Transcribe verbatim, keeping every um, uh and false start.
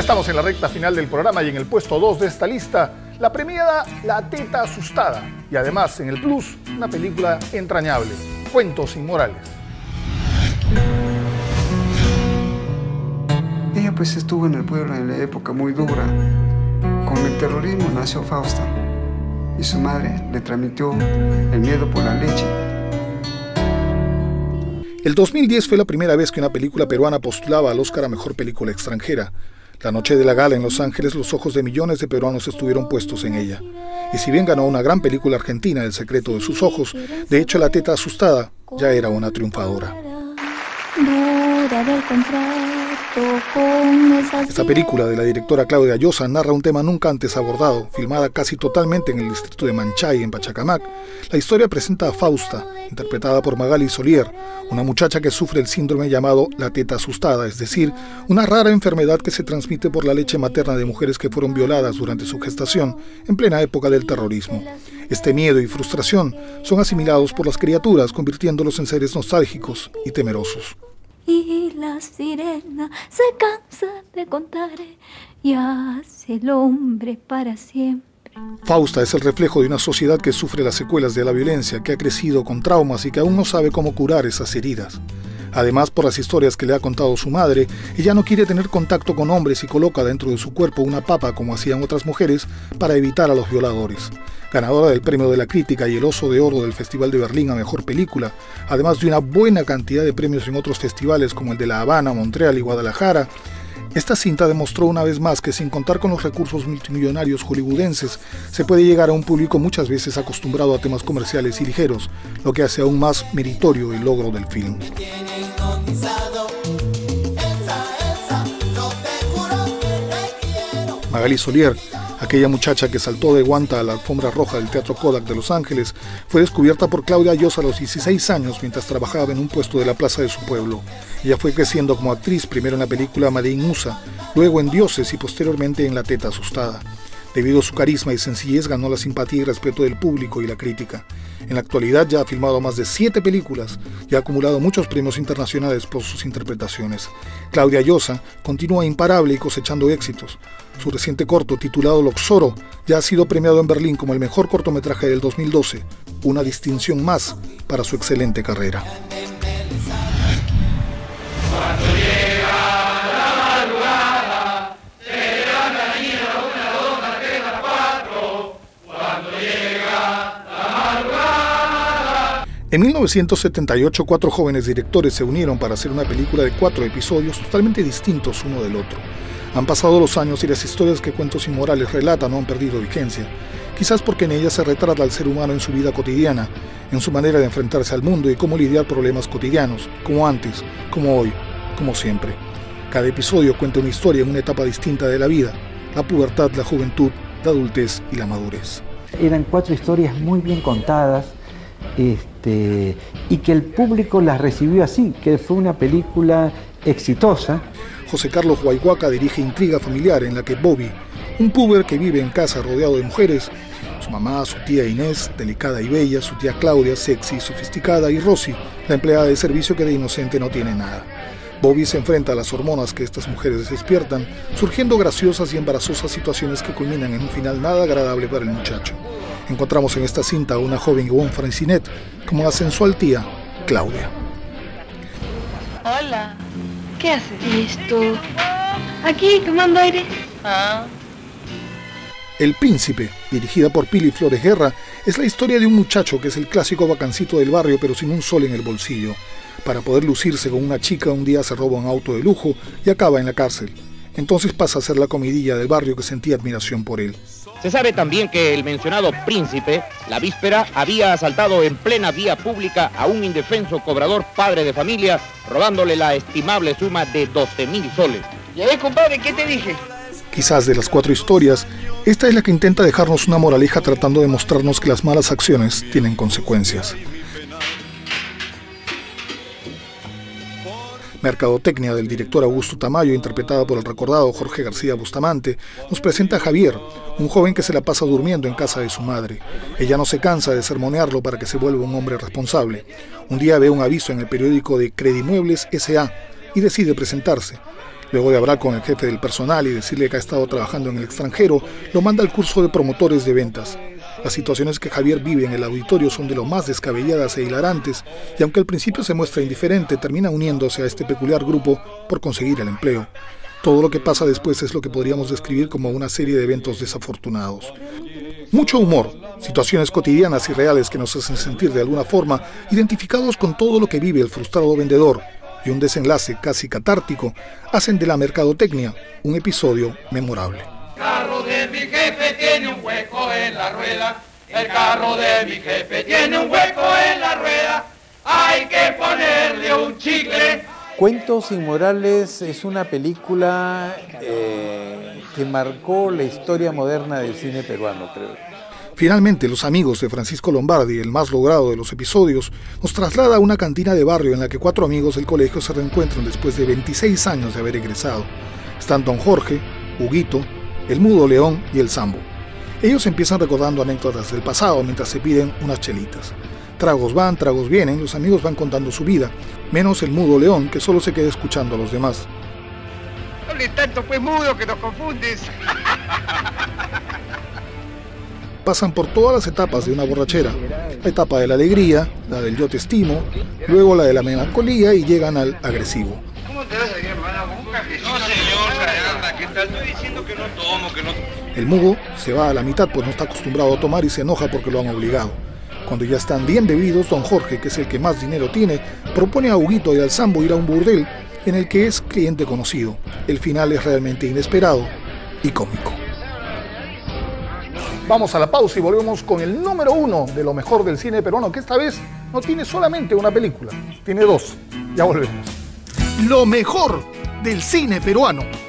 estamos en la recta final del programa y en el puesto dos de esta lista, la premiada La Teta Asustada. Y además, en el plus, una película entrañable, Cuentos Inmorales. Ella pues estuvo en el pueblo en la época muy dura. Con el terrorismo nació Fausta y su madre le transmitió el miedo por la leche. El dos mil diez fue la primera vez que una película peruana postulaba al Oscar a Mejor Película Extranjera. La noche de la gala en Los Ángeles, los ojos de millones de peruanos estuvieron puestos en ella. Y si bien ganó una gran película argentina, El secreto de sus ojos, de hecho La Teta Asustada ya era una triunfadora. Esta película de la directora Claudia Llosa narra un tema nunca antes abordado, filmada casi totalmente en el distrito de Manchay, en Pachacamac. La historia presenta a Fausta, interpretada por Magali Solier, una muchacha que sufre el síndrome llamado la teta asustada, es decir, una rara enfermedad que se transmite por la leche materna de mujeres que fueron violadas durante su gestación, en plena época del terrorismo. Este miedo y frustración son asimilados por las criaturas, convirtiéndolos en seres nostálgicos y temerosos. Y la sirena se cansa de contar y hace el hombre para siempre. Fausta es el reflejo de una sociedad que sufre las secuelas de la violencia, que ha crecido con traumas y que aún no sabe cómo curar esas heridas. Además, por las historias que le ha contado su madre, ella no quiere tener contacto con hombres y coloca dentro de su cuerpo una papa como hacían otras mujeres para evitar a los violadores. Ganadora del Premio de la Crítica y el Oso de Oro del Festival de Berlín a Mejor Película, además de una buena cantidad de premios en otros festivales como el de La Habana, Montreal y Guadalajara, esta cinta demostró una vez más que sin contar con los recursos multimillonarios hollywoodenses, se puede llegar a un público muchas veces acostumbrado a temas comerciales y ligeros, lo que hace aún más meritorio el logro del film. Magali Solier, aquella muchacha que saltó de guanta a la alfombra roja del Teatro Kodak de Los Ángeles, fue descubierta por Claudia Llosa a los dieciséis años mientras trabajaba en un puesto de la plaza de su pueblo. Ella fue creciendo como actriz, primero en la película Made in U S A, luego en Dioses y posteriormente en La Teta Asustada. Debido a su carisma y sencillez ganó la simpatía y respeto del público y la crítica. En la actualidad ya ha filmado más de siete películas y ha acumulado muchos premios internacionales por sus interpretaciones. Claudia Llosa continúa imparable y cosechando éxitos. Su reciente corto, titulado Loxoro, ya ha sido premiado en Berlín como el mejor cortometraje del dos mil doce, una distinción más para su excelente carrera. En mil novecientos setenta y ocho, cuatro jóvenes directores se unieron para hacer una película de cuatro episodios totalmente distintos uno del otro. Han pasado los años y las historias que Cuentos Inmorales relata no han perdido vigencia, quizás porque en ellas se retrata al ser humano en su vida cotidiana, en su manera de enfrentarse al mundo y cómo lidiar problemas cotidianos, como antes, como hoy, como siempre. Cada episodio cuenta una historia en una etapa distinta de la vida, la pubertad, la juventud, la adultez y la madurez. Eran cuatro historias muy bien contadas, Este, y que el público las recibió así, que fue una película exitosa. José Carlos Guayhuaca dirige Intriga Familiar, en la que Bobby, un puber que vive en casa rodeado de mujeres, su mamá, su tía Inés, delicada y bella, su tía Claudia, sexy y sofisticada, y Rosy, la empleada de servicio que de inocente no tiene nada. Bobby se enfrenta a las hormonas que estas mujeres despiertan, surgiendo graciosas y embarazosas situaciones que culminan en un final nada agradable para el muchacho. Encontramos en esta cinta a una joven Yvonne Francinet como la sensual tía Claudia. Hola, ¿qué haces? Esto... aquí, tomando aire. Ah. El Príncipe, dirigida por Pili Flores Guerra, es la historia de un muchacho que es el clásico bacancito del barrio pero sin un sol en el bolsillo. Para poder lucirse con una chica, un día se roba un auto de lujo y acaba en la cárcel. Entonces pasa a ser la comidilla del barrio que sentía admiración por él. Se sabe también que el mencionado príncipe, la víspera, había asaltado en plena vía pública a un indefenso cobrador padre de familia, robándole la estimable suma de doce mil soles. ¿Y ahí, compadre, qué te dije? Quizás de las cuatro historias, esta es la que intenta dejarnos una moraleja tratando de mostrarnos que las malas acciones tienen consecuencias. Mercadotecnia, del director Augusto Tamayo, interpretada por el recordado Jorge García Bustamante, nos presenta a Javier, un joven que se la pasa durmiendo en casa de su madre. Ella no se cansa de sermonearlo para que se vuelva un hombre responsable. Un día ve un aviso en el periódico de Credimuebles S A y decide presentarse. Luego de hablar con el jefe del personal y decirle que ha estado trabajando en el extranjero, lo manda al curso de promotores de ventas. Las situaciones que Javier vive en el auditorio son de lo más descabelladas e hilarantes, y aunque al principio se muestra indiferente, termina uniéndose a este peculiar grupo por conseguir el empleo. Todo lo que pasa después es lo que podríamos describir como una serie de eventos desafortunados. Mucho humor, situaciones cotidianas y reales que nos hacen sentir de alguna forma identificados con todo lo que vive el frustrado vendedor, y un desenlace casi catártico hacen de la mercadotecnia un episodio memorable. El carro de mi jefe tiene un hueco en la rueda, el carro de mi jefe tiene un hueco en la rueda, hay que ponerle un chicle. Cuentos Inmorales es una película eh, que marcó la historia moderna del cine peruano, creo. Finalmente, Los amigos de Francisco Lombardi, el más logrado de los episodios, nos traslada a una cantina de barrio en la que cuatro amigos del colegio se reencuentran después de veintiséis años de haber egresado. Están Don Jorge, Huguito, el Mudo León y el Sambo. Ellos empiezan recordando anécdotas del pasado mientras se piden unas chelitas. Tragos van, tragos vienen, los amigos van contando su vida, menos el Mudo León, que solo se queda escuchando a los demás. No hables tanto, pues, mudo, que nos confundes. Pasan por todas las etapas de una borrachera. La etapa de la alegría, la del yo te estimo, luego la de la melancolía y llegan al agresivo. ¿Cómo te vas a ir, hermana? ¿Con un cafecito? No, señor, caramba, ¿qué tal? Estoy diciendo que no tomo, que no... El Mudo se va a la mitad pues no está acostumbrado a tomar y se enoja porque lo han obligado. Cuando ya están bien bebidos, Don Jorge, que es el que más dinero tiene, propone a Huguito y al Sambo ir a un burdel en el que es cliente conocido. El final es realmente inesperado y cómico. Vamos a la pausa y volvemos con el número uno de lo mejor del cine peruano, que esta vez no tiene solamente una película, tiene dos. Ya volvemos. Lo mejor del cine peruano.